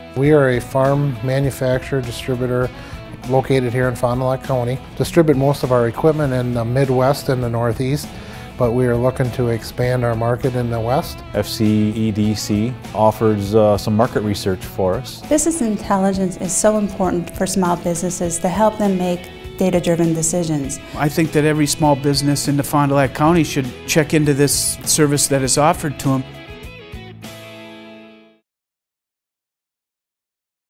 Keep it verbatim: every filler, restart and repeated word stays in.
We are a farm manufacturer distributor located here in Fond du Lac County. Distribute most of our equipment in the Midwest and the Northeast, but we are looking to expand our market in the West. F C E D C offers uh, some market research for us. Business intelligence is so important for small businesses to help them make data-driven decisions. I think that every small business in the Fond du Lac County should check into this service that is offered to them.